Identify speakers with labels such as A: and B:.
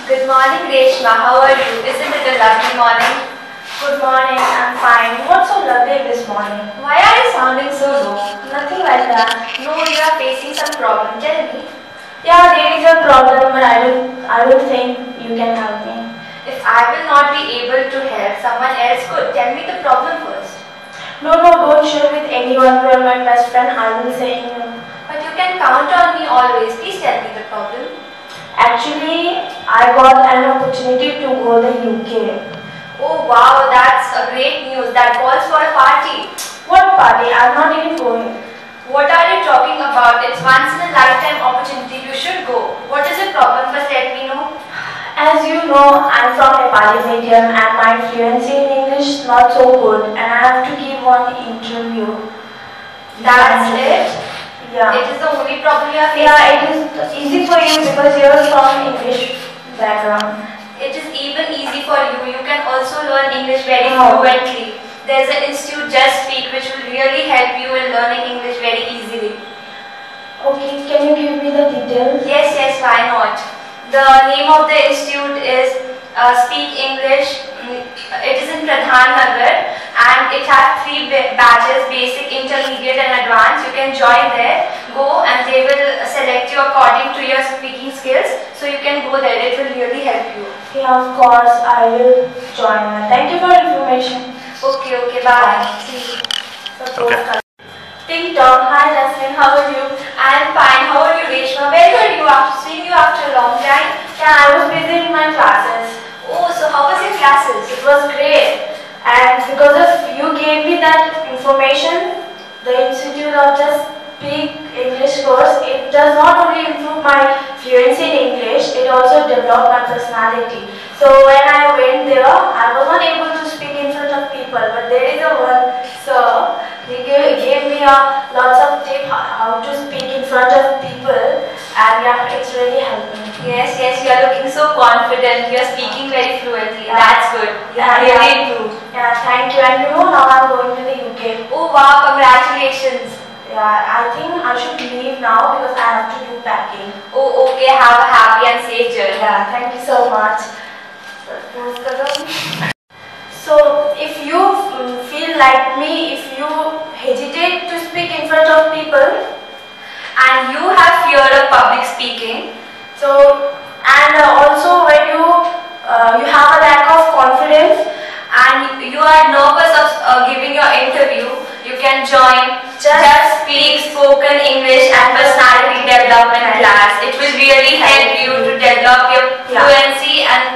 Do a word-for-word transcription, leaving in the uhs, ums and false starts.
A: Good morning, Reshma. How are you? Isn't it a lovely morning?
B: Good morning, I'm fine. What's so lovely this morning?
A: Why are you sounding so low?
B: Nothing like that.
A: No, you are facing some problem. Tell me.
B: Yeah, there is a problem, but I don't, I don't think you can help me.
A: If I will not be able to help, someone else could. Tell me the problem first.
B: No, no, don't share with anyone. You are my best friend. I will say no.
A: But you can count on me always. Please tell me the problem.
B: Actually, I got an opportunity to go to the U K.
A: Oh wow, that's a great news. That calls for a party.
B: What party? I'm not even going.
A: What are you talking about? It's once in a lifetime opportunity. You should go. What is the problem? First let me know.
B: As you know, I'm from Nepali medium and my fluency in English is not so good and I have to give one interview.
A: That's it?
B: Yeah.
A: It is the only problem you are facing?
B: Yeah, it is easy for you because you are from English background.
A: It is even easy for you. You can also learn English very
B: Oh.
A: fluently. There is an institute, Just Speak, which will really help you in learning English very easily.
B: Okay, can you give me the details?
A: Yes, yes, why not? The name of the institute is uh, Speak English. It is in Pradhan Nagar and it has three batches, basic, intermediate and advanced. You can join there, go and they will select you according to your speaking skills. So you can go there, it will really help you.
B: Yeah, of course, I will join. Thank you for information.
A: Okay, okay, bye. See you.
B: Okay. Ting Tong, hi Jasmine, how are you?
A: I am fine. How are you, Reshma? Where were you after seeing you after a long time?
B: Yeah, I was busy in my classes.
A: Oh, so how was your classes?
B: It was great. And because of you gave me that information, the Institute of Just Speak English course, it does not only improve my fluency in English, it also developed my personality. So when I went there, I was not able to speak in front of people, but there is a one sir, he gave, gave me a lots of tips how to speak in front of people, and yeah, it's really helped me.
A: Yes, yes, you are looking so confident. You are speaking very fluently.
B: Yeah.
A: That's good.
B: Yeah,
A: You really
B: yeah.
A: improved.
B: Yeah, thank you. And you know now I'm going to the U K.
A: Oh wow, congratulations.
B: Yeah, I think I should leave now because I have to do packing.
A: Oh, okay. Have a happy and safe journey.
B: Yeah, thank you so much. So, if you feel like me, if you hesitate to speak in front of people,
A: and you have fear of public speaking,
B: so and uh, also when you uh, you have a lack of confidence
A: and you are nervous of uh, giving your interview, you can join Just, Just Speak Spoken English and Personality Development class. It will really help you to develop your fluency and